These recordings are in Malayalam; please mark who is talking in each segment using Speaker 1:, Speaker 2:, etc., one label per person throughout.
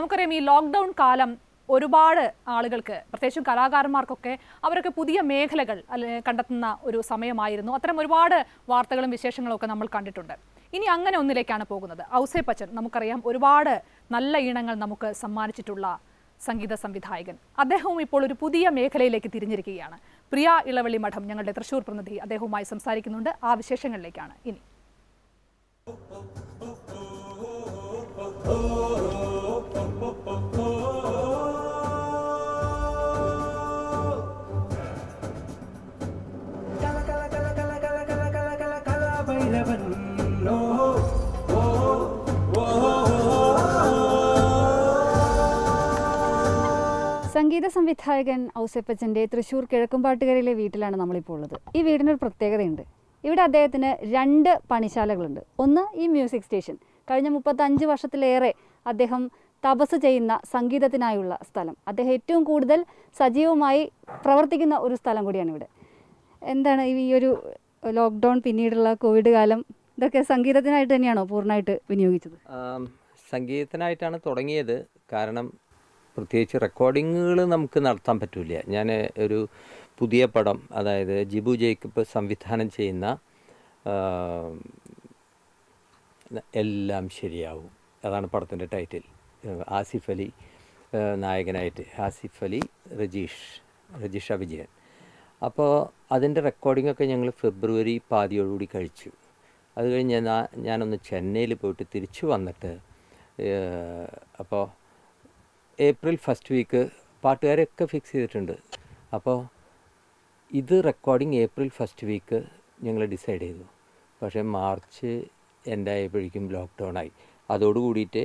Speaker 1: നമുക്കറിയാം ഈ ലോക്ക്ഡൗൺ കാലം ഒരുപാട് ആളുകൾക്ക് പ്രത്യേകിച്ചും കലാകാരന്മാർക്കൊക്കെ അവരൊക്കെ പുതിയ മേഖലകൾ കണ്ടെത്തുന്ന ഒരു സമയമായിരുന്നു. അത്തരം ഒരുപാട് വാർത്തകളും വിശേഷങ്ങളും ഒക്കെ നമ്മൾ കണ്ടിട്ടുണ്ട്. ഇനി അങ്ങനെ ഒന്നിലേക്കാണ് പോകുന്നത്. ഔസേപ്പച്ചൻ നമുക്കറിയാം ഒരുപാട് നല്ല ഈണങ്ങൾ നമുക്ക് സമ്മാനിച്ചിട്ടുള്ള സംഗീത സംവിധായകൻ. അദ്ദേഹവും ഇപ്പോൾ ഒരു പുതിയ മേഖലയിലേക്ക് തിരിഞ്ഞിരിക്കുകയാണ്. പ്രിയ ഇളവള്ളി മഠം ഞങ്ങളുടെ തൃശ്ശൂർ പ്രതിനിധി അദ്ദേഹവുമായി സംസാരിക്കുന്നുണ്ട്. ആ വിശേഷങ്ങളിലേക്കാണ് ഇനി.
Speaker 2: സംഗീത സംവിധായകൻ ഔസേപ്പച്ചൻ്റെ തൃശ്ശൂർ കിഴക്കുംപാട്ടുകരയിലെ വീട്ടിലാണ് നമ്മളിപ്പോൾ ഉള്ളത്. ഈ വീടിനൊരു പ്രത്യേകതയുണ്ട്. ഇവിടെ അദ്ദേഹത്തിന് 2 പണിശാലകളുണ്ട്. ഒന്ന് ഈ മ്യൂസിക് സ്റ്റേഷൻ. കഴിഞ്ഞ 35 വർഷത്തിലേറെ അദ്ദേഹം തപസ് ചെയ്യുന്ന സംഗീതത്തിനായുള്ള സ്ഥലം. അദ്ദേഹം ഏറ്റവും കൂടുതൽ സജീവമായി പ്രവർത്തിക്കുന്ന ഒരു സ്ഥലം കൂടിയാണ് ഇവിടെ. എന്താണ് ഈ ഒരു ലോക്ക്ഡൗൺ പിന്നീടുള്ള കോവിഡ് കാലം ഇതൊക്കെ സംഗീതത്തിനായിട്ട് തന്നെയാണോ പൂർണ്ണമായിട്ട് വിനിയോഗിച്ചത്?
Speaker 3: സംഗീതത്തിനായിട്ടാണ് തുടങ്ങിയത്. കാരണം പ്രത്യേകിച്ച് റെക്കോർഡിങ്ങുകൾ നമുക്ക് നടത്താൻ പറ്റില്ല. ഞാൻ ഒരു പുതിയ പടം, അതായത് ജിബു ജേക്കബ് സംവിധാനം ചെയ്യുന്ന എല്ലാം ശരിയാവും, അതാണ് പടത്തിൻ്റെ ടൈറ്റിൽ. ആസിഫ് അലി നായകനായിട്ട്, ആസിഫ് അലി, രജിഷ വിജയൻ. അപ്പോൾ അതിൻ്റെ റെക്കോർഡിങ്ങൊക്കെ ഞങ്ങൾ ഫെബ്രുവരി പാതിയോടുകൂടി കഴിച്ചു. അത് കഴിഞ്ഞ് ഞാനൊന്ന് ചെന്നൈയിൽ പോയിട്ട് തിരിച്ചു വന്നിട്ട് അപ്പോൾ ഏപ്രിൽ ഫസ്റ്റ് വീക്ക് പാട്ടുകാരെയൊക്കെ ഫിക്സ് ചെയ്തിട്ടുണ്ട്. അപ്പോൾ ഇത് റെക്കോർഡിങ് ഏപ്രിൽ ഫസ്റ്റ് വീക്ക് ഞങ്ങൾ ഡിസൈഡ് ചെയ്തു. പക്ഷേ മാർച്ച് എൻ്റെ ആയപ്പോഴേക്കും ലോക്ക്ഡൗൺ ആയി. അതോടുകൂടിയിട്ട്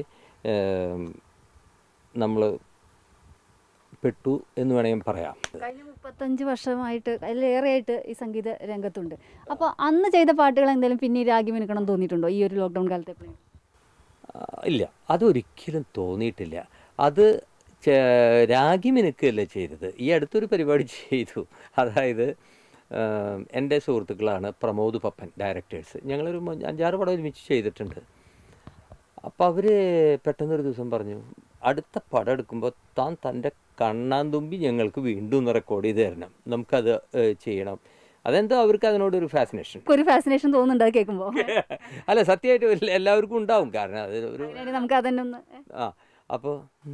Speaker 3: നമ്മൾ പെട്ടു എന്ന് വേണമെങ്കിൽ പറയാം.
Speaker 2: കഴിഞ്ഞ 35 വർഷമായിട്ട് അതിലേറെയായിട്ട് ഈ സംഗീത രംഗത്തുണ്ട്. അപ്പോൾ അന്ന് ചെയ്ത പാട്ടുകൾ എന്തെങ്കിലും പിന്നെ രാഗി മിനുക്കണം തോന്നിയിട്ടുണ്ടോ ഈ ഒരു ലോക്ക്ഡൗൺ കാലത്ത്?
Speaker 3: ഇല്ല, അതൊരിക്കലും തോന്നിയിട്ടില്ല. അത് രാഗി മിനുക്കല്ല ചെയ്തത്. ഈ അടുത്തൊരു പരിപാടി ചെയ്തു. അതായത് എൻ്റെ സുഹൃത്തുക്കളാണ് പ്രമോദ് പപ്പൻ, ഡയറക്ടേഴ്സ്. ഞങ്ങളൊരു 5-6 പടം ഒരുമിച്ച് ചെയ്തിട്ടുണ്ട്. അപ്പോൾ അവർ പെട്ടെന്നൊരു ദിവസം പറഞ്ഞു, അടുത്ത പടം എടുക്കുമ്പോൾ തൻ്റെ കണ്ണാന്തുമ്പി ഞങ്ങൾക്ക് വീണ്ടും ഒന്ന് റെക്കോർഡ് ചെയ്ത് തരണം, നമുക്കത് ചെയ്യണം. അതെന്തോ അവർക്ക് അതിനോടൊരു ഫാസിനേഷൻ
Speaker 2: തോന്നുന്നുണ്ട് കേൾക്കുമ്പോൾ.
Speaker 3: അല്ല, സത്യമായിട്ട് എല്ലാവർക്കും ഉണ്ടാവും. കാരണം അത് ഒരു
Speaker 2: നമുക്ക് അതന്നെ
Speaker 3: അപ്പോൾ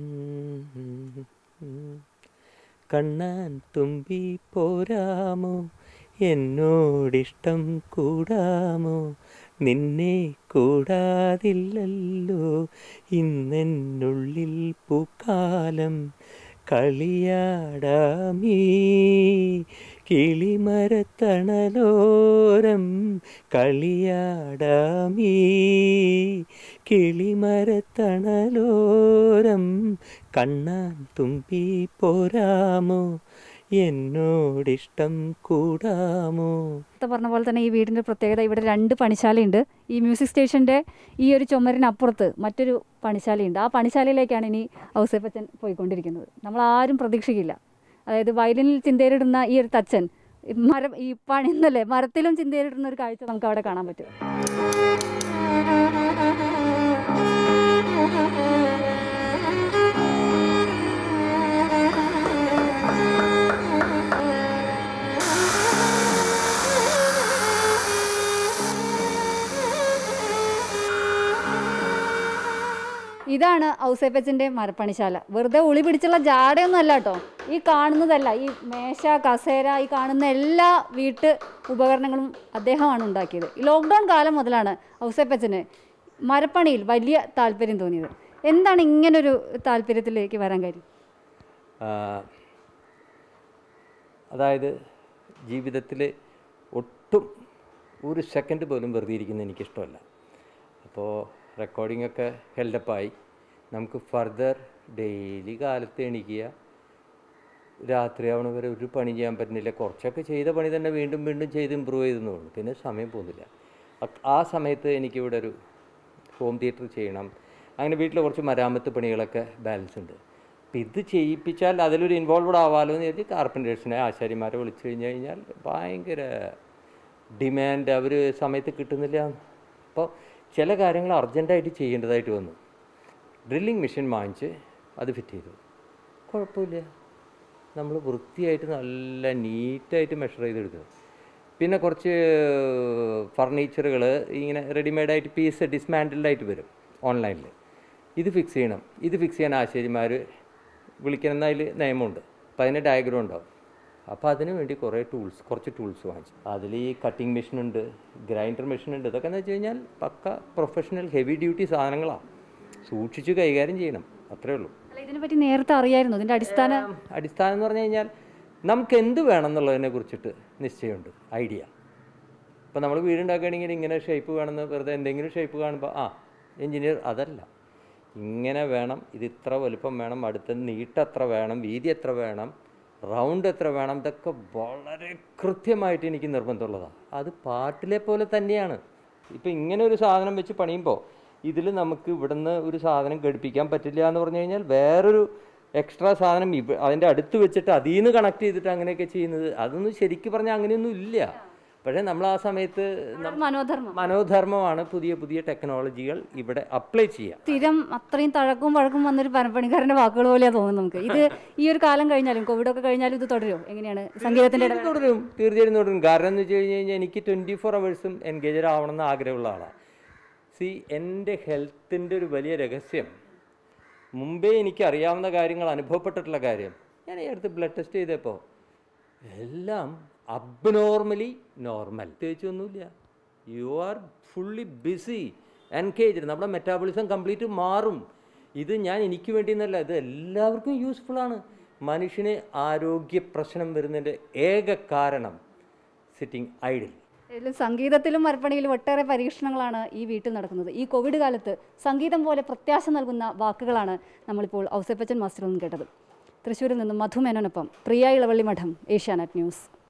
Speaker 3: കണ്ണാൻ തുമ്പി പോരാമോ, എന്നോടിഷ്ടം കൂടാമോ, നിന്നെ കൂടാതില്ലല്ലോ ഇന്നെന്നുള്ളിൽ പൂക്കാലം, കളിയാടാമീ കിളിമരത്തണലോരം, കളിയാടാമീ കിളിമരത്തണലോരം, കണ്ണാൻ തുമ്പി പോരാമോ, എന്നോടിഷ്ടം കൂടാമോ.
Speaker 2: പറഞ്ഞ പോലെ തന്നെ ഈ വീടിൻ്റെ പ്രത്യേകത, ഇവിടെ 2 പണിശാലയുണ്ട്. ഈ മ്യൂസിക് സ്റ്റേഷൻ്റെ ഈ ഒരു ചുമരിനപ്പുറത്ത് മറ്റൊരു പണിശാലയുണ്ട്. ആ പണിശാലയിലേക്കാണ് ഇനി ഔസേപ്പച്ചൻ പോയിക്കൊണ്ടിരിക്കുന്നത്. നമ്മളാരും പ്രതീക്ഷിക്കില്ല. അതായത് വയലിനിൽ ചിന്തേരിടുന്ന ഈ ഒരു തച്ചൻ ഈ പണിന്നല്ലേ മരത്തിലും ചിന്തേരിടുന്ന ഒരു കാഴ്ച നമുക്ക് അവിടെ കാണാൻ പറ്റും. ഇതാണ് ഔസേപ്പച്ചൻ്റെ മരപ്പണിശാല. വെറുതെ ഉളി പിടിച്ചുള്ള ജാടയൊന്നും അല്ല കേട്ടോ. ഈ കാണുന്നതല്ല, ഈ മേശ, കസേര, ഈ കാണുന്ന എല്ലാ വീട്ട് ഉപകരണങ്ങളും അദ്ദേഹമാണ് ഉണ്ടാക്കിയത്. ഈ ലോക്ക്ഡൗൺ കാലം മുതലാണ് ഔസേപ്പച്ചന് മരപ്പണിയിൽ വലിയ താല്പര്യം തോന്നിയത്. എന്താണ് ഇങ്ങനൊരു താല്പര്യത്തിലേക്ക് വരാൻ കാര്യം?
Speaker 3: അതായത് ജീവിതത്തിൽ ഒട്ടും ഒരു സെക്കൻഡ് പോലും വെറുതെ ഇരിക്കുന്നത് എനിക്കിഷ്ടമല്ല. അപ്പോൾ റെക്കോർഡിങ്ങൊക്കെ ഹെൽഡപ്പായി. നമുക്ക് ഫർദർ ഡെയിലി കാലത്ത് എണീക്കുക, രാത്രിയാവണ വരെ ഒരു പണി ചെയ്യാൻ പറ്റുന്നില്ല. കുറച്ചൊക്കെ ചെയ്ത പണി തന്നെ വീണ്ടും വീണ്ടും ചെയ്ത് ഇമ്പ്രൂവ് ചെയ്തെന്നുള്ളൂ. പിന്നെ സമയം പോകുന്നില്ല. ആ സമയത്ത് എനിക്കിവിടെ ഒരു ഹോം തിയേറ്റർ ചെയ്യണം. അങ്ങനെ വീട്ടിൽ കുറച്ച് മരാമത്ത് പണികളൊക്കെ ബാലൻസ് ഉണ്ട്. അപ്പം ഇത് ചെയ്യിപ്പിച്ചാൽ അതിലൊരു ഇൻവോൾവഡ് ആവാമല്ലോ എന്ന് വിചാരിച്ച് കാർപ്പൻറ്റേഴ്സിനെ, ആശാരിമാരെ വിളിച്ചു കഴിഞ്ഞാൽ ഭയങ്കര ഡിമാൻഡ്, അവർ സമയത്ത് കിട്ടുന്നില്ല. അപ്പോൾ ചില കാര്യങ്ങൾ അർജൻറ്റായിട്ട് ചെയ്യേണ്ടതായിട്ട് വന്നു. ഡ്രില്ലിംഗ് മെഷീൻ വാങ്ങിച്ച് അത് ഫിറ്റ് ചെയ്തു. കുഴപ്പമില്ല, നമ്മൾ വൃത്തിയായിട്ട് നല്ല നീറ്റായിട്ട് മെഷർ ചെയ്തെടുക്കുക. പിന്നെ കുറച്ച് ഫർണിച്ചറുകൾ ഇങ്ങനെ റെഡിമെയ്ഡായിട്ട് പീസ് ഡിസ്മാൻഡിൽഡായിട്ട് വരും ഓൺലൈനിൽ. ഇത് ഫിക്സ് ചെയ്യണം, ഇത് ഫിക്സ് ചെയ്യാൻ ആശാരിമാർ വിളിക്കണം, അതിൽ നിയമമുണ്ട്. അപ്പോൾ അതിന് ഡയഗ്രം ഉണ്ടാവും. അപ്പോൾ അതിന് വേണ്ടി കുറച്ച് ടൂൾസ് വാങ്ങിച്ചു. അതിൽ ഈ കട്ടിങ് മെഷീനുണ്ട്, ഗ്രൈൻഡർ മെഷീനുണ്ട്. ഇതൊക്കെ എന്ന് വെച്ച് കഴിഞ്ഞാൽ പക്ക പ്രൊഫഷണൽ ഹെവി ഡ്യൂട്ടി സാധനങ്ങളാണ്. സൂക്ഷിച്ച് കൈകാര്യം ചെയ്യണം, അത്രേ ഉള്ളൂ.
Speaker 2: ഇതിനെപ്പറ്റി നേരത്തെ അറിയായിരുന്നു? ഇതിൻ്റെ അടിസ്ഥാനം
Speaker 3: എന്ന് പറഞ്ഞു കഴിഞ്ഞാൽ നമുക്ക് എന്ത് വേണം എന്നുള്ളതിനെ കുറിച്ചിട്ട് നിശ്ചയമുണ്ട്, ഐഡിയ. ഇപ്പോൾ നമ്മൾ വീടുണ്ടാക്കുകയാണെങ്കിൽ ഇങ്ങനെ ഷേപ്പ് വേണമെന്ന് വെറുതെ എന്തെങ്കിലും ഷേപ്പ് കാണുമ്പോൾ എഞ്ചിനീയർ അതല്ല, ഇങ്ങനെ വേണം, ഇത് ഇത്ര വലുപ്പം വേണം, അടുത്ത നീട്ടം എത്ര വേണം, വീതി എത്ര വേണം, റൗണ്ട് എത്ര വേണം, ഇതൊക്കെ വളരെ കൃത്യമായിട്ട് എനിക്ക് നിർബന്ധമുള്ളതാണ്. അത് പാട്ടിലെ പോലെ തന്നെയാണ്. ഇപ്പം ഇങ്ങനെ ഒരു സാധനം വെച്ച് പണിയുമ്പോൾ ഇതിൽ നമുക്ക് ഇവിടുന്ന് ഒരു സാധനം ഘടിപ്പിക്കാൻ പറ്റില്ല എന്ന് പറഞ്ഞു കഴിഞ്ഞാൽ വേറൊരു എക്സ്ട്രാ സാധനം അതിൻ്റെ അടുത്ത് വെച്ചിട്ട് അതിൽ നിന്ന് കണക്ട് ചെയ്തിട്ട് അങ്ങനെയൊക്കെ ചെയ്യുന്നത്, അതൊന്നും ശരിക്കും പറഞ്ഞാൽ അങ്ങനെയൊന്നും ഇല്ല. പക്ഷേ നമ്മൾ ആ സമയത്ത് മനോധർമ്മമാണ് പുതിയ പുതിയ ടെക്നോളജികൾ ഇവിടെ അപ്ലൈ ചെയ്യുക.
Speaker 2: സ്ഥിരം അത്രയും തഴക്കവും വഴക്കും വന്നൊരു പണിക്കാരൻ്റെ വാക്കുകൾ പോലെയാണ് തോന്നുന്നത് നമുക്ക്. ഇത് ഈ ഒരു കാലം കഴിഞ്ഞാലും കോവിഡൊക്കെ കഴിഞ്ഞാലും ഇത് തുടരുമോ? എങ്ങനെയാണ് സംഗീതത്തിൻ്റെ?
Speaker 3: തുടരും, തീർച്ചയായും തുടരും. കാരണം എന്ന് വെച്ച് കഴിഞ്ഞ് കഴിഞ്ഞാൽ എനിക്ക് 24 hours എൻഗേജഡ് ആവണമെന്ന് ആഗ്രഹമുള്ള ആളാണ്. എൻ്റെ ഹെൽത്തിൻ്റെ ഒരു വലിയ രഹസ്യം, മുമ്പേ എനിക്ക് അറിയാവുന്ന കാര്യങ്ങൾ, അനുഭവപ്പെട്ടിട്ടുള്ള കാര്യം, ഞാൻ ഈ അടുത്ത് ബ്ലഡ് ടെസ്റ്റ് ചെയ്തപ്പോൾ എല്ലാം അബ്നോർമലി നോർമൽ, പ്രത്യേകിച്ചൊന്നുമില്ല. You are fully busy, engaged, നമ്മുടെ മെറ്റാബോളിസം കംപ്ലീറ്റ് മാറും. ഇത് ഞാൻ എനിക്ക് വേണ്ടിയെന്നല്ല, ഇത് എല്ലാവർക്കും യൂസ്ഫുള്ളാണ്. മനുഷ്യന് ആരോഗ്യ പ്രശ്നം വരുന്നതിൻ്റെ ഏക കാരണം സിറ്റിംഗ് ഐഡിൽ.
Speaker 2: സംഗീതത്തിലും മരപ്പണിയിലും ഒട്ടേറെ പരീക്ഷണങ്ങളാണ് ഈ വീട്ടിൽ നടക്കുന്നത്. ഈ കോവിഡ് കാലത്ത് സംഗീതം പോലെ പ്രത്യാശ നൽകുന്ന വാക്കുകളാണ് നമ്മളിപ്പോൾ ഔസേപ്പച്ചൻ മാസ്റ്ററിൽ നിന്നും കേട്ടത്. തൃശ്ശൂരിൽ നിന്നും മധു മേനോനൊപ്പം പ്രിയ ഇളവള്ളി മഠം, ഏഷ്യാനെറ്റ് ന്യൂസ്.